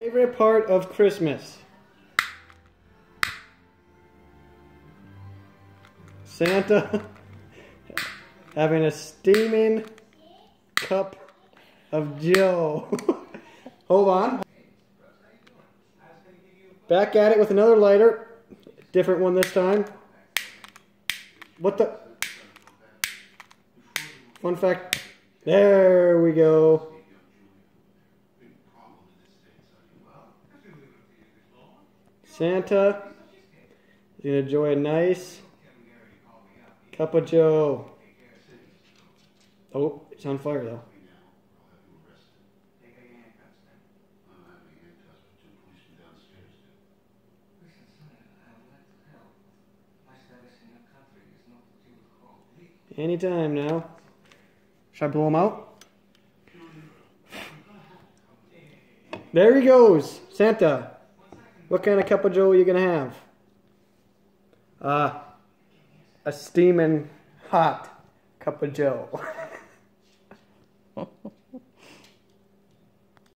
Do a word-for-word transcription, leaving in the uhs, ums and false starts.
Favorite part of Christmas? Santa having a steaming cup of Joe. Hold on. Back at it with another lighter. Different one this time. What the? Fun fact. There we go. Santa is going to enjoy a nice cup of Joe. Oh, it's on fire though. Anytime now. Should I blow him out? There he goes, Santa. What kind of cup of Joe are you gonna have? Uh, a steaming hot cup of Joe.